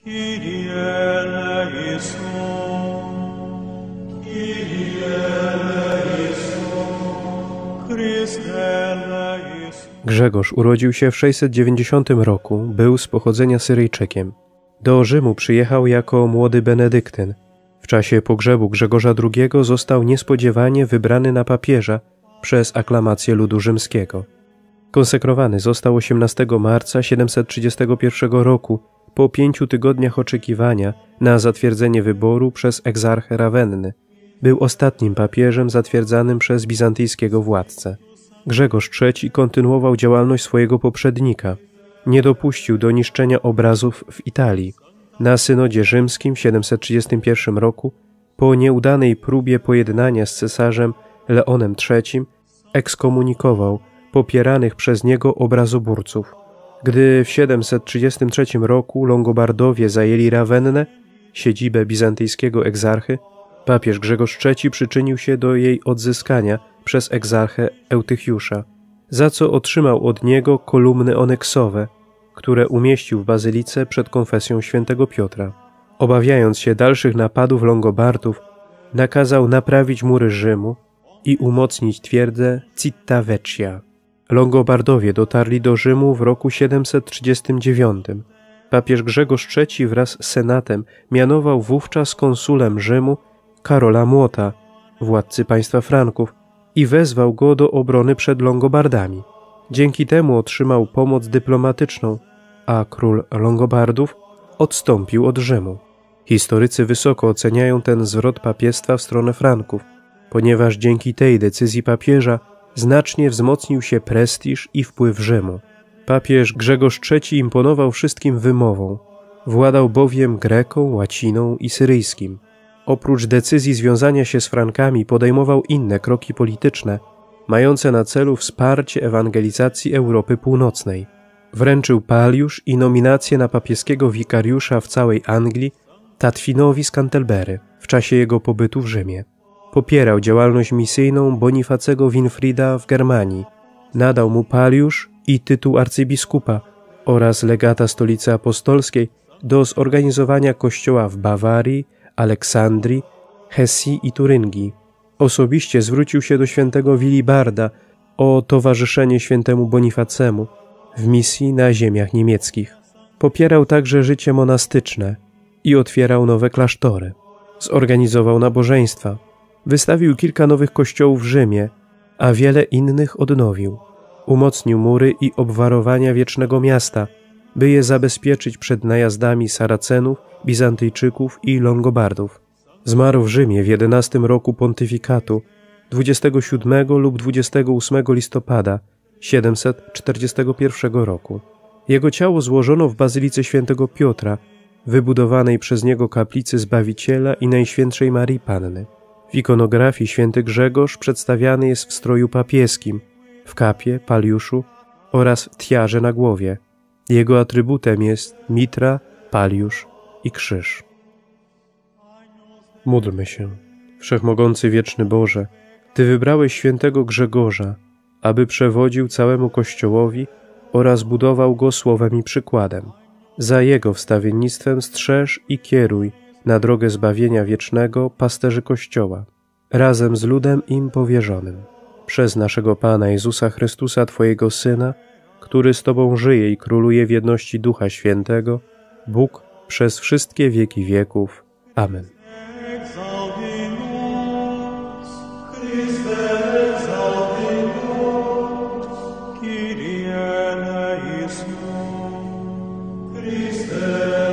Kyrie eleison, Kyrie eleison, Chryste eleison. Grzegorz urodził się w 690 roku, był z pochodzenia Syryjczykiem. Do Rzymu przyjechał jako młody benedyktyn. W czasie pogrzebu Grzegorza II został niespodziewanie wybrany na papieża przez aklamację ludu rzymskiego. Konsekrowany został 18 marca 731 roku, po 5 tygodniach oczekiwania na zatwierdzenie wyboru przez egzarchę Rawenny. Był ostatnim papieżem zatwierdzanym przez bizantyjskiego władcę. Grzegorz III kontynuował działalność swojego poprzednika. Nie dopuścił do niszczenia obrazów w Italii. Na synodzie rzymskim w 731 roku, po nieudanej próbie pojednania z cesarzem Leonem III, ekskomunikował popieranych przez niego obrazoburców. Gdy w 733 roku Longobardowie zajęli Rawennę, siedzibę bizantyjskiego egzarchy, papież Grzegorz III przyczynił się do jej odzyskania przez egzarchę Eutychiusza, za co otrzymał od niego kolumny oneksowe, które umieścił w bazylice przed konfesją świętego Piotra. Obawiając się dalszych napadów Longobardów, nakazał naprawić mury Rzymu i umocnić twierdzę Città Vecchia. Longobardowie dotarli do Rzymu w roku 739. Papież Grzegorz III wraz z senatem mianował wówczas konsulem Rzymu Karola Młota, władcy państwa Franków, i wezwał go do obrony przed Longobardami. Dzięki temu otrzymał pomoc dyplomatyczną, a król Longobardów odstąpił od Rzymu. Historycy wysoko oceniają ten zwrot papiestwa w stronę Franków, ponieważ dzięki tej decyzji papieża znacznie wzmocnił się prestiż i wpływ Rzymu. Papież Grzegorz III imponował wszystkim wymową, władał bowiem greką, łaciną i syryjskim. Oprócz decyzji związania się z Frankami podejmował inne kroki polityczne, mające na celu wsparcie ewangelizacji Europy Północnej. Wręczył paliusz i nominację na papieskiego wikariusza w całej Anglii Tatfinowi z Canterbury w czasie jego pobytu w Rzymie. Popierał działalność misyjną Bonifacego Winfrida w Germanii. Nadał mu paliusz i tytuł arcybiskupa oraz legata Stolicy Apostolskiej do zorganizowania kościoła w Bawarii, Aleksandrii, Hesji i Turyngii. Osobiście zwrócił się do świętego Wilibarda o towarzyszenie świętemu Bonifacemu w misji na ziemiach niemieckich. Popierał także życie monastyczne i otwierał nowe klasztory. Zorganizował nabożeństwa. Wystawił kilka nowych kościołów w Rzymie, a wiele innych odnowił. Umocnił mury i obwarowania wiecznego miasta, by je zabezpieczyć przed najazdami Saracenów, Bizantyjczyków i Longobardów. Zmarł w Rzymie w 11 roku pontyfikatu 27 lub 28 listopada 741 roku. Jego ciało złożono w bazylice świętego Piotra, wybudowanej przez niego kaplicy Zbawiciela i Najświętszej Marii Panny. W ikonografii święty Grzegorz przedstawiany jest w stroju papieskim, w kapie, paliuszu oraz w tiarze na głowie. Jego atrybutem jest mitra, paliusz i krzyż. Módlmy się. Wszechmogący wieczny Boże, Ty wybrałeś świętego Grzegorza, aby przewodził całemu Kościołowi oraz budował go słowem i przykładem. Za jego wstawiennictwem strzeż i kieruj na drogę zbawienia wiecznego pasterzy Kościoła, razem z ludem im powierzonym. Przez naszego Pana Jezusa Chrystusa, Twojego Syna, który z Tobą żyje i króluje w jedności Ducha Świętego, Bóg przez wszystkie wieki wieków. Amen. Kyrie eleison, Christe